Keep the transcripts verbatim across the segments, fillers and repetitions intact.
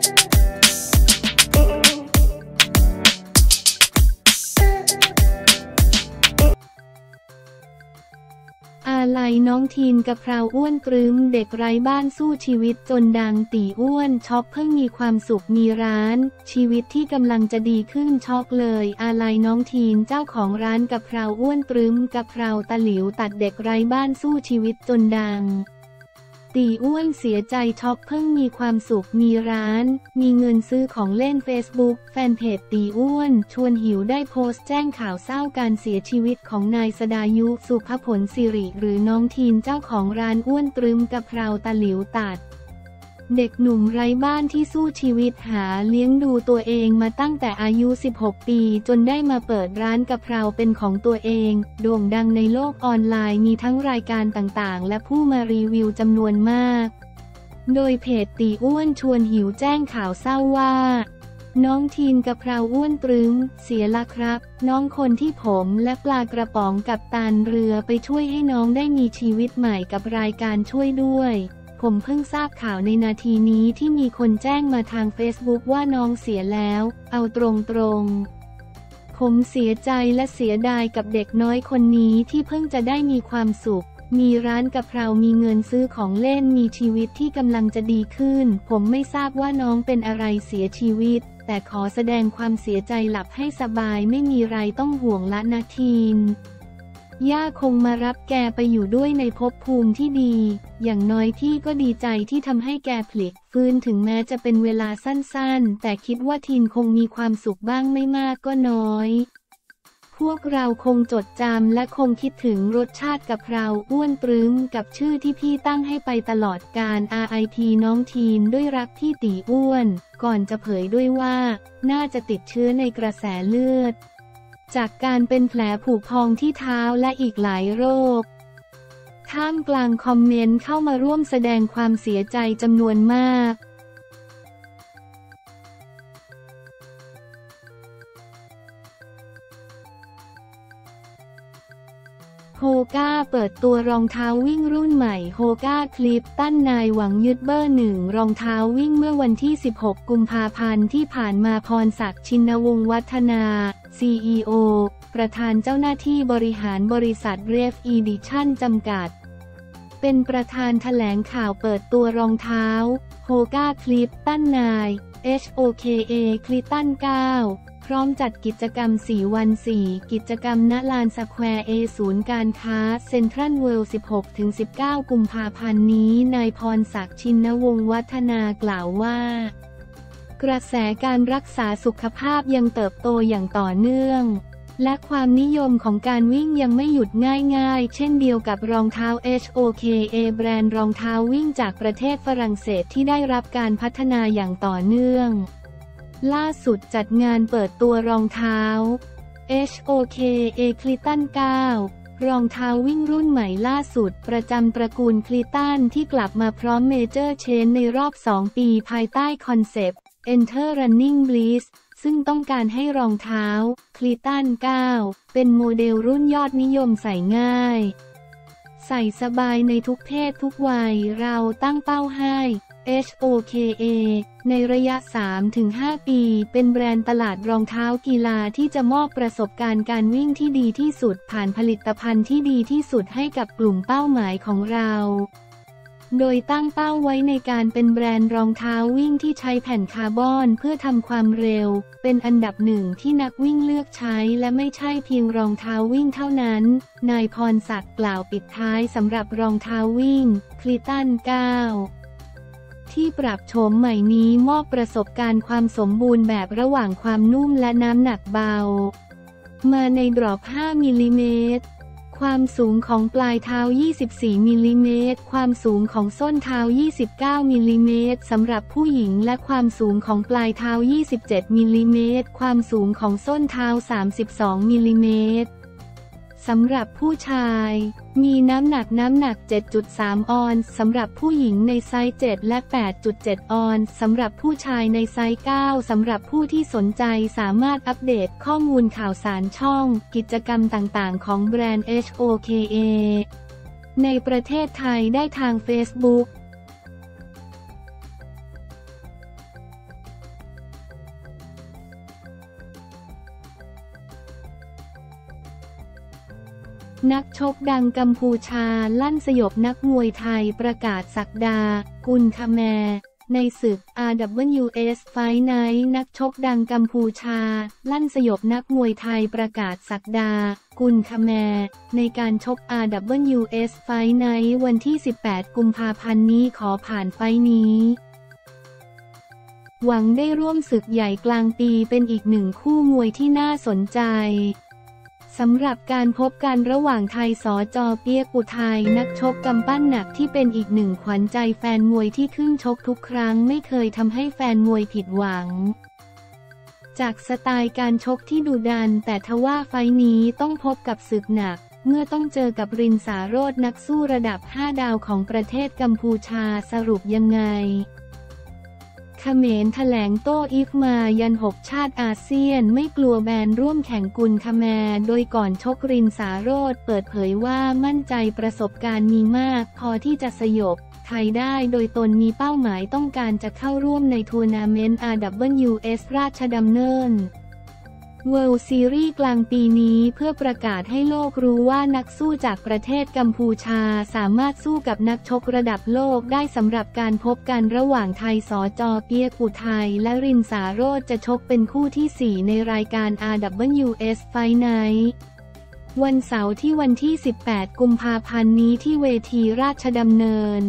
อาลัยน้องทีนกะเพราอ้วนตรึมเด็กไร้บ้านสู้ชีวิตจนดังตีอ้วนช็อกเพิ่งมีความสุขมีร้านชีวิตที่กำลังจะดีขึ้นช็อกเลยอาลัยน้องทีนเจ้าของร้านกะเพราอ้วนตรึมกะเพราตะหลิวตัดเด็กไร้บ้านสู้ชีวิตจนดังตีอ้วนเสียใจช็อกเพิ่งมีความสุขมีร้านมีเงินซื้อของเล่น Facebook แฟนเพจตีอ้วนชวนหิวได้โพสต์แจ้งข่าวเศร้าการเสียชีวิตของนายสดายุสุภผลสิริหรือน้องทีนเจ้าของร้านอ้วนตรึมกะเพราตะหลิวตัดเด็กหนุ่มไร้บ้านที่สู้ชีวิตหาเลี้ยงดูตัวเองมาตั้งแต่อายุสิบหกปีจนได้มาเปิดร้านกะเพราเป็นของตัวเองโด่งดังในโลกออนไลน์มีทั้งรายการต่างๆและผู้มารีวิวจำนวนมากโดยเพจตีอ้วนชวนหิวแจ้งข่าวเศร้าว่าน้องทีนกะเพราอ้วนตรึงเสียละครับน้องคนที่ผมและปลากระป๋องกับตาลเรือไปช่วยให้น้องได้มีชีวิตใหม่กับรายการช่วยด้วยผมเพิ่งทราบข่าวในนาทีนี้ที่มีคนแจ้งมาทาง Facebook ว่าน้องเสียแล้วเอาตรงๆผมเสียใจและเสียดายกับเด็กน้อยคนนี้ที่เพิ่งจะได้มีความสุขมีร้านกะเพรามีเงินซื้อของเล่นมีชีวิตที่กำลังจะดีขึ้นผมไม่ทราบว่าน้องเป็นอะไรเสียชีวิตแต่ขอแสดงความเสียใจหลับให้สบายไม่มีไรต้องห่วงละนาทีนย่าคงมารับแกไปอยู่ด้วยในภพภูมิที่ดีอย่างน้อยพี่ก็ดีใจที่ทำให้แกพลิกฟื้นถึงแม้จะเป็นเวลาสั้นๆแต่คิดว่าทีนคงมีความสุขบ้างไม่มากก็น้อยพวกเราคงจดจำและคงคิดถึงรสชาติกะเพราอ้วนตรึมกับชื่อที่พี่ตั้งให้ไปตลอดกาล อาร์ ไอ พี น้องทีนด้วยรักที่ตีอ้วนก่อนจะเผยด้วยว่าน่าจะติดเชื้อในกระแสเลือดจากการเป็นแผลผุพองที่เท้าและอีกหลายโรคท่ามกลางคอมเมนต์เข้ามาร่วมแสดงความเสียใจจำนวนมากโฮก้าเปิดตัวรองเท้าวิ่งรุ่นใหม่โฮก้าคลิปตั้นนายหวังยึดเบอร์หนึ่งรองเท้าวิ่งเมื่อวันที่สิบหกกุมภาพันธ์ที่ผ่านมาพรศักดิ์ชินวงศ์วัฒนา ซี อี โอ ประธานเจ้าหน้าที่บริหารบริษัท เรฟ อีดิชั่น จำกัดเป็นประธานแถลงข่าวเปิดตัวรองเท้าโฮก้าคลิปตั้นนาย เอช โอ เค เอ คลิตันเก้าพร้อมจัดกิจกรรมสี่วันสี่กิจกรรมณลานสแควร์เอศูนย์การค้าเซ็นทรัลเวิลด์ สิบหกถึงสิบเก้า กุมภาพันธ์นี้นายพรศักดิ์ชินวงศ์วัฒนากล่าวว่ากระแสการรักษาสุขภาพยังเติบโตอย่างต่อเนื่องและความนิยมของการวิ่งยังไม่หยุดง่ายๆเช่นเดียวกับรองเท้า เอช โอ เค เอ แบรนด์รองเท้าวิ่งจากประเทศฝรั่งเศสที่ได้รับการพัฒนาอย่างต่อเนื่องล่าสุดจัดงานเปิดตัวรองเท้า เอช โอ เค เอ คลิตันเก้ารองเท้าวิ่งรุ่นใหม่ล่าสุดประจำตระกูลคลิตันที่กลับมาพร้อมเมเจอร์เชนในรอบสองปีภายใต้คอนเซปต์ Enter Running Bliss ซึ่งต้องการให้รองเท้าคลิตันเก้าเป็นโมเดลรุ่นยอดนิยมใส่ง่ายใส่สบายในทุกเพศทุกวัยเราตั้งเป้าให้ เอช โอ เค เอ ในระยะ สามถึงห้า ปีเป็นแบรนด์ตลาดรองเท้ากีฬาที่จะมอบประสบการณ์การวิ่งที่ดีที่สุดผ่านผลิตภัณฑ์ที่ดีที่สุดให้กับกลุ่มเป้าหมายของเราโดยตั้งเป้าไว้ในการเป็นแบรนด์รองเท้าวิ่งที่ใช้แผ่นคาร์บอนเพื่อทำความเร็วเป็นอันดับหนึ่งที่นักวิ่งเลือกใช้และไม่ใช่เพียงรองเท้าวิ่งเท่านั้นนายพรศักดิ์กล่าวปิดท้ายสำหรับรองเท้าวิ่งคลิตันเก้าที่ปรับโฉมใหม่นี้มอบประสบการณ์ความสมบูรณ์แบบระหว่างความนุ่มและน้ำหนักเบามาในดรอปห้ามิลลิเมตรความสูงของปลายเท้ายี่สิบสี่มิลลิเมตรความสูงของส้นเท้ายี่สิบเก้ามิลลิเมตรสำหรับผู้หญิงและความสูงของปลายเท้ายี่สิบเจ็ดมิลลิเมตรความสูงของส้นเท้าสามสิบสองมิลลิเมตรสำหรับผู้ชายมีน้ำหนักน้ำหนัก เจ็ดจุดสาม ออนซ์สำหรับผู้หญิงในไซส์ เจ็ด และ แปดจุดเจ็ด ออนซ์สำหรับผู้ชายในไซส์ เก้า สำหรับผู้ที่สนใจสามารถอัปเดตข้อมูลข่าวสารช่องกิจกรรมต่างๆของแบรนด์ เอช โอ เค เอ ในประเทศไทยได้ทาง Facebook นักชกดังกัมพูชาลั่นสยบนักมวยไทยประกาศศักดากุลคแมร์ในศึก อาร์ ดับเบิลยู เอส Fight Night นักชกดังกัมพูชาลั่นสยบนักมวยไทยประกาศศักดากุลคแมร์ในการชก อาร์ ดับเบิลยู เอส Fight Night วันที่ สิบแปด กุมภาพันธ์นี้ขอผ่านไฟท์นี้หวังได้ร่วมศึกใหญ่กลางปีเป็นอีกหนึ่งคู่มวยที่น่าสนใจสำหรับการพบกันระหว่างไทยสจ.เปียกอุทัยนักชกกำปั้นหนักที่เป็นอีกหนึ่งขวัญใจแฟนมวยที่ขึ้นชกทุกครั้งไม่เคยทำให้แฟนมวยผิดหวังจากสไตล์การชกที่ดุดันแต่ทว่าไฟท์นี้ต้องพบกับศึกหนักเมื่อต้องเจอกับรินสาโรจน์นักสู้ระดับห้าดาวของประเทศกัมพูชาสรุปยังไงเขมรแถลงโต้อิฟมายันหกชาติอาเซียนไม่กลัวแบนร่วมแข่งกุลคแมร์โดยก่อนชกรินสาโรจน์เปิดเผยว่ามั่นใจประสบการณ์มีมากพอที่จะสยบไทยได้โดยตนมีเป้าหมายต้องการจะเข้าร่วมในทัวร์นาเมนต์ อาร์ ดับเบิลยู เอส ราชดำเนินเวิลด์ซีรีส์กลางปีนี้เพื่อประกาศให้โลกรู้ว่านักสู้จากประเทศกัมพูชาสามารถสู้กับนักชกระดับโลกได้สำหรับการพบกันระหว่างไทยสจ.เปียกอุทัยและรินสาโรจน์จะชกเป็นคู่ที่สี่ในรายการ อาร์ ดับเบิลยู เอส Fight Night วันเสาร์ที่วันที่ สิบแปด กุมภาพันธ์นี้ที่เวทีราชดำเนิน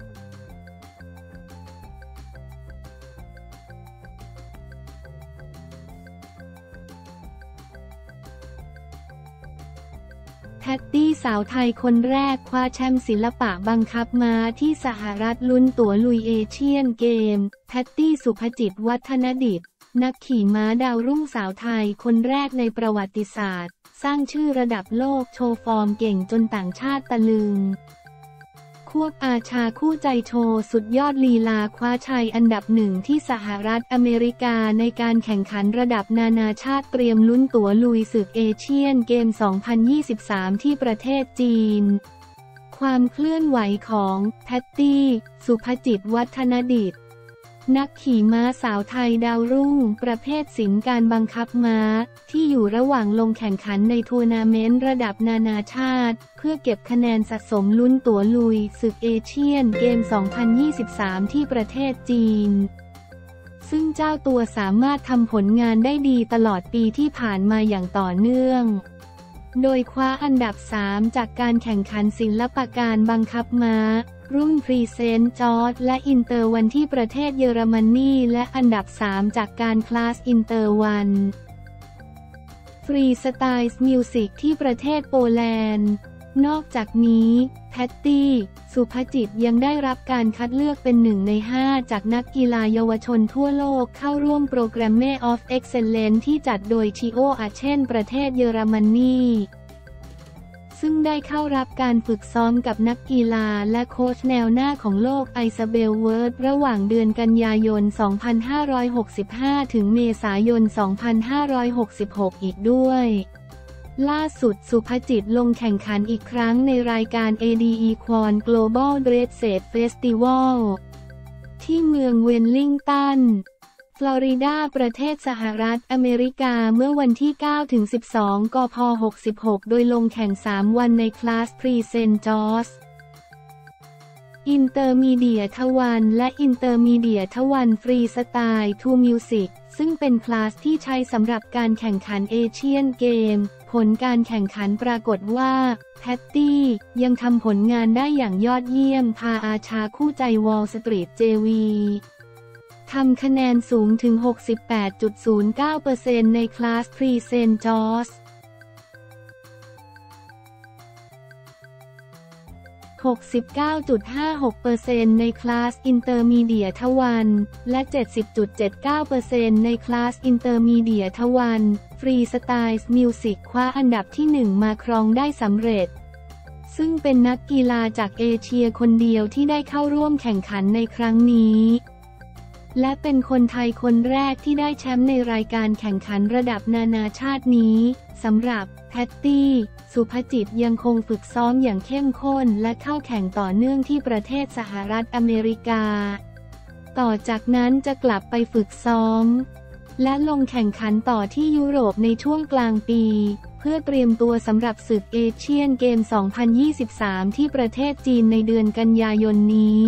แพตตี้สาวไทยคนแรกคว้าแชมป์ศิลปะบังคับม้าที่สหรัฐลุ้นตั๋วลุยเอเชียนเกมแพตตี้สุภจิตวัฒนดิษฐ์นักขี่ม้าดาวรุ่งสาวไทยคนแรกในประวัติศาสตร์สร้างชื่อระดับโลกโชว์ฟอร์มเก่งจนต่างชาติตะลึงควบอาชาคู่ใจโชว์สุดยอดลีลาคว้าชัยอันดับหนึ่งที่สหรัฐอเมริกาในการแข่งขันระดับนานาชาติเตรียมลุ้นตั๋วลุยศึกเอเชียนเกม สองพันยี่สิบสาม ที่ประเทศจีนความเคลื่อนไหวของแพตตี้สุภจิตวัฒนดิษฐ์นักขี่ม้าสาวไทยดาวรุ่งประเภทศิลป์การบังคับม้าที่อยู่ระหว่างลงแข่งขันในทัวร์นาเมนต์ระดับนานาชาติเพื่อเก็บคะแนนสะสมลุ้นตั๋วลุยศึกเอเชียนเกม สองพันยี่สิบสาม ที่ประเทศจีนซึ่งเจ้าตัวสามารถทำผลงานได้ดีตลอดปีที่ผ่านมาอย่างต่อเนื่องโดยคว้าอันดับสามจากการแข่งขันศิลปะการบังคับม้ารุ่นพรีเซนต์จอร์จและอินเตอร์วันที่ประเทศเยอรมนีและอันดับสามจากการคลาสอินเตอร์วันฟรีสไตล์มิวสิกที่ประเทศโปแลนด์นอกจากนี้แพตตี้สุภจิตยังได้รับการคัดเลือกเป็นหนึ่งในห้าจากนักกีฬาเยาวชนทั่วโลกเข้าร่วมโปรแกรม Maze of Excellence ที่จัดโดยทีโออาเช่นประเทศเยอรมนีซึ่งได้เข้ารับการฝึกซ้อมกับนักกีฬาและโค้ชแนวหน้าของโลกไอซาเบลเวิร์ดระหว่างเดือนกันยายน สองพันห้าร้อยหกสิบห้า ถึงเมษายน สองพันห้าร้อยหกสิบหก อีกด้วยล่าสุดสุภจิตลงแข่งขันอีกครั้งในรายการ เอ ดี อี Quad Global Dressage Festival ที่เมืองเวลลิงตันฟลอริดาประเทศสหรัฐอเมริกาเมื่อวันที่ เก้าถึงสิบสอง กพ. หกสิบหก โดยลงแข่ง สาม วันในคลาสพรีเซนต์จอร์จอินเตอร์มีเดียทวันและอินเตอร์มีเดียทวันฟรีสไตล์ทูมิวสิกซึ่งเป็นคลาสที่ใช้สำหรับการแข่งขันเอเชียนเกมผลการแข่งขันปรากฏว่าแพตตี้ยังทำผลงานได้อย่างยอดเยี่ยมพาอาชาคู่ใจวอลสตรีทเจวีทำคะแนนสูงถึง หกสิบแปดจุดศูนย์เก้าเปอร์เซ็นต์ ในคลาสพรีเซนต์จอร์จ หกสิบเก้าจุดห้าหกเปอร์เซ็นต์ ในคลาสอินเตอร์มีเดียทวันและ เจ็ดสิบจุดเจ็ดเก้าเปอร์เซ็นต์ ในคลาสอินเตอร์มีเดียทวันฟรีสไตล์มิวสิกคว้าอันดับที่หนึ่งมาครองได้สำเร็จซึ่งเป็นนักกีฬาจากเอเชียคนเดียวที่ได้เข้าร่วมแข่งขันในครั้งนี้และเป็นคนไทยคนแรกที่ได้แชมป์ในรายการแข่งขันระดับนานาชาตินี้สำหรับแพตตี้สุภจิตยังคงฝึกซ้อมอย่างเข้มข้นและเข้าแข่งต่อเนื่องที่ประเทศสหรัฐอเมริกาต่อจากนั้นจะกลับไปฝึกซ้อมและลงแข่งขันต่อที่ยุโรปในช่วงกลางปีเพื่อเตรียมตัวสำหรับศึกเอเชียนเกม สองพันยี่สิบสาม ที่ประเทศจีนในเดือนกันยายนนี้